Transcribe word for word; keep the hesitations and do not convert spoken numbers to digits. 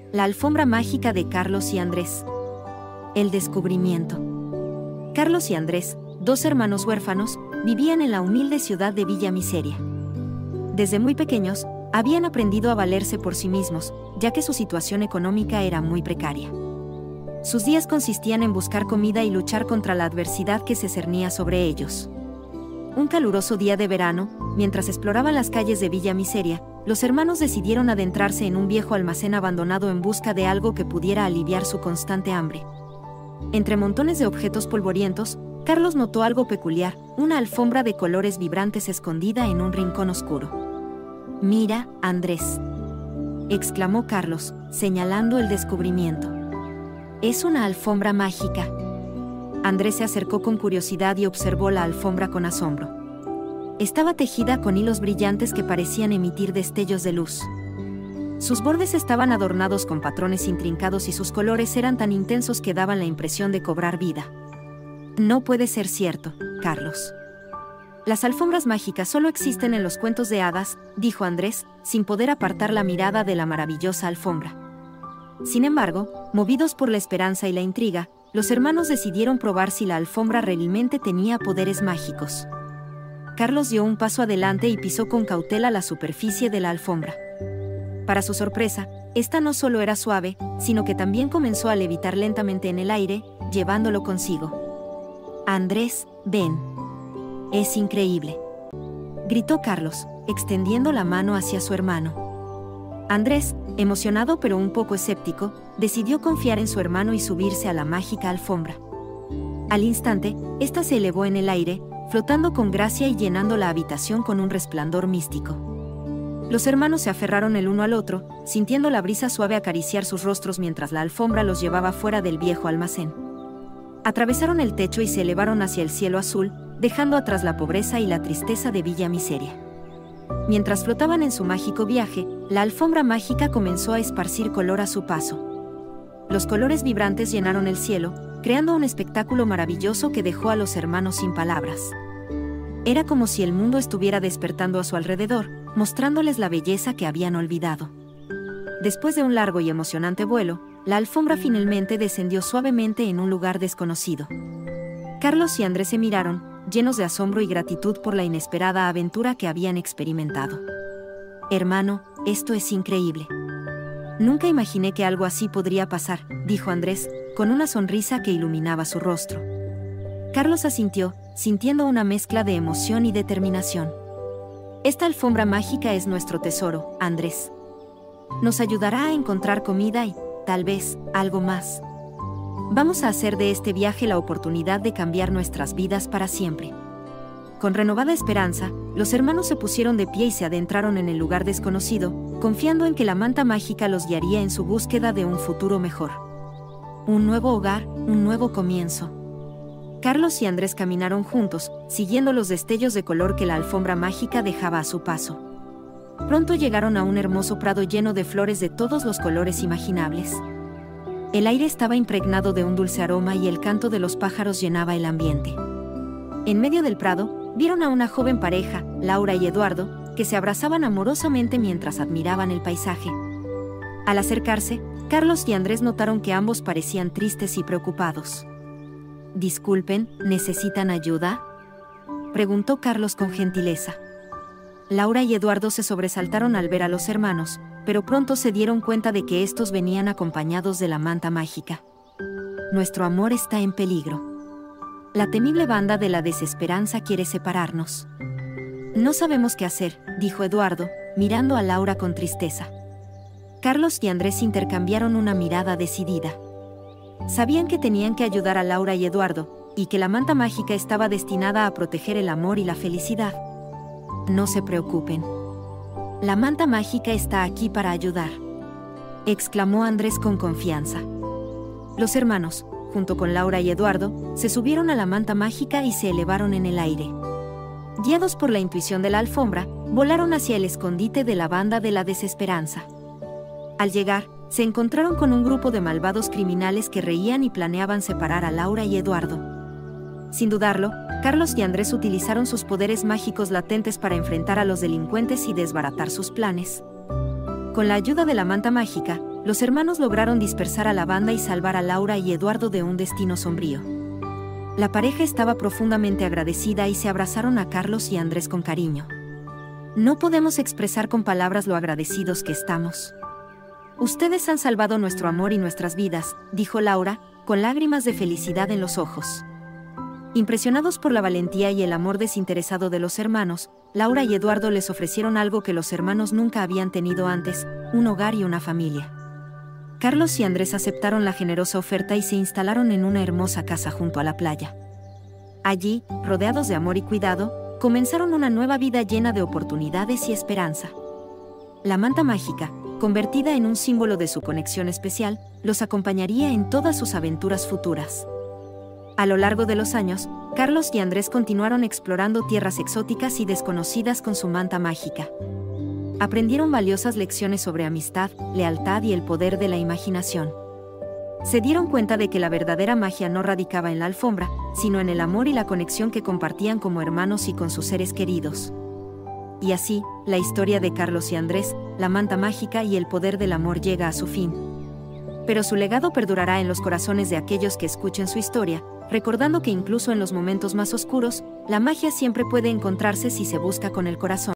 La alfombra mágica de Carlos y Andrés. El descubrimiento. Carlos y Andrés, dos hermanos huérfanos, vivían en la humilde ciudad de Villa Miseria. Desde muy pequeños, habían aprendido a valerse por sí mismos, ya que su situación económica era muy precaria. Sus días consistían en buscar comida y luchar contra la adversidad que se cernía sobre ellos. Un caluroso día de verano, mientras exploraban las calles de Villa Miseria, los hermanos decidieron adentrarse en un viejo almacén abandonado en busca de algo que pudiera aliviar su constante hambre. Entre montones de objetos polvorientos, Carlos notó algo peculiar, una alfombra de colores vibrantes escondida en un rincón oscuro. «Mira, Andrés», exclamó Carlos, señalando el descubrimiento. «Es una alfombra mágica». Andrés se acercó con curiosidad y observó la alfombra con asombro. Estaba tejida con hilos brillantes que parecían emitir destellos de luz. Sus bordes estaban adornados con patrones intrincados y sus colores eran tan intensos que daban la impresión de cobrar vida. «No puede ser cierto, Carlos. Las alfombras mágicas solo existen en los cuentos de hadas», dijo Andrés, sin poder apartar la mirada de la maravillosa alfombra. Sin embargo, movidos por la esperanza y la intriga, los hermanos decidieron probar si la alfombra realmente tenía poderes mágicos. Carlos dio un paso adelante y pisó con cautela la superficie de la alfombra. Para su sorpresa, esta no solo era suave, sino que también comenzó a levitar lentamente en el aire, llevándolo consigo. «Andrés, ven. Es increíble», gritó Carlos, extendiendo la mano hacia su hermano. Andrés, emocionado pero un poco escéptico, decidió confiar en su hermano y subirse a la mágica alfombra. Al instante, ésta se elevó en el aire, flotando con gracia y llenando la habitación con un resplandor místico. Los hermanos se aferraron el uno al otro, sintiendo la brisa suave acariciar sus rostros mientras la alfombra los llevaba fuera del viejo almacén. Atravesaron el techo y se elevaron hacia el cielo azul, dejando atrás la pobreza y la tristeza de Villa Miseria. Mientras flotaban en su mágico viaje, la alfombra mágica comenzó a esparcir color a su paso. Los colores vibrantes llenaron el cielo, creando un espectáculo maravilloso que dejó a los hermanos sin palabras. Era como si el mundo estuviera despertando a su alrededor, mostrándoles la belleza que habían olvidado. Después de un largo y emocionante vuelo, la alfombra finalmente descendió suavemente en un lugar desconocido. Carlos y Andrés se miraron, llenos de asombro y gratitud por la inesperada aventura que habían experimentado. «Hermano, esto es increíble. Nunca imaginé que algo así podría pasar», dijo Andrés, con una sonrisa que iluminaba su rostro. Carlos asintió, sintiendo una mezcla de emoción y determinación. «Esta alfombra mágica es nuestro tesoro, Andrés. Nos ayudará a encontrar comida y, tal vez, algo más. Vamos a hacer de este viaje la oportunidad de cambiar nuestras vidas para siempre». Con renovada esperanza, los hermanos se pusieron de pie y se adentraron en el lugar desconocido, confiando en que la manta mágica los guiaría en su búsqueda de un futuro mejor. Un nuevo hogar, un nuevo comienzo. Carlos y Andrés caminaron juntos, siguiendo los destellos de color que la alfombra mágica dejaba a su paso. Pronto llegaron a un hermoso prado lleno de flores de todos los colores imaginables. El aire estaba impregnado de un dulce aroma y el canto de los pájaros llenaba el ambiente. En medio del prado, vieron a una joven pareja, Laura y Eduardo, que se abrazaban amorosamente mientras admiraban el paisaje. Al acercarse, Carlos y Andrés notaron que ambos parecían tristes y preocupados. «Disculpen, ¿necesitan ayuda?», preguntó Carlos con gentileza. Laura y Eduardo se sobresaltaron al ver a los hermanos, pero pronto se dieron cuenta de que estos venían acompañados de la manta mágica. «Nuestro amor está en peligro. La temible banda de la desesperanza quiere separarnos». «No sabemos qué hacer», dijo Eduardo, mirando a Laura con tristeza. Carlos y Andrés intercambiaron una mirada decidida. Sabían que tenían que ayudar a Laura y Eduardo, y que la manta mágica estaba destinada a proteger el amor y la felicidad. «No se preocupen. La manta mágica está aquí para ayudar», exclamó Andrés con confianza. Los hermanos, junto con Laura y Eduardo, se subieron a la manta mágica y se elevaron en el aire. Guiados por la intuición de la alfombra, volaron hacia el escondite de la banda de la desesperanza. Al llegar, se encontraron con un grupo de malvados criminales que reían y planeaban separar a Laura y Eduardo. Sin dudarlo, Carlos y Andrés utilizaron sus poderes mágicos latentes para enfrentar a los delincuentes y desbaratar sus planes. Con la ayuda de la manta mágica, los hermanos lograron dispersar a la banda y salvar a Laura y Eduardo de un destino sombrío. La pareja estaba profundamente agradecida y se abrazaron a Carlos y Andrés con cariño. No podemos expresar con palabras lo agradecidos que estamos. Ustedes han salvado nuestro amor y nuestras vidas, dijo Laura, con lágrimas de felicidad en los ojos. Impresionados por la valentía y el amor desinteresado de los hermanos, Laura y Eduardo les ofrecieron algo que los hermanos nunca habían tenido antes, un hogar y una familia. Carlos y Andrés aceptaron la generosa oferta y se instalaron en una hermosa casa junto a la playa. Allí, rodeados de amor y cuidado, comenzaron una nueva vida llena de oportunidades y esperanza. La manta mágica, convertida en un símbolo de su conexión especial, los acompañaría en todas sus aventuras futuras. A lo largo de los años, Carlos y Andrés continuaron explorando tierras exóticas y desconocidas con su manta mágica. Aprendieron valiosas lecciones sobre amistad, lealtad y el poder de la imaginación. Se dieron cuenta de que la verdadera magia no radicaba en la alfombra, sino en el amor y la conexión que compartían como hermanos y con sus seres queridos. Y así, la historia de Carlos y Andrés, la manta mágica y el poder del amor llega a su fin. Pero su legado perdurará en los corazones de aquellos que escuchen su historia, recordando que incluso en los momentos más oscuros, la magia siempre puede encontrarse si se busca con el corazón.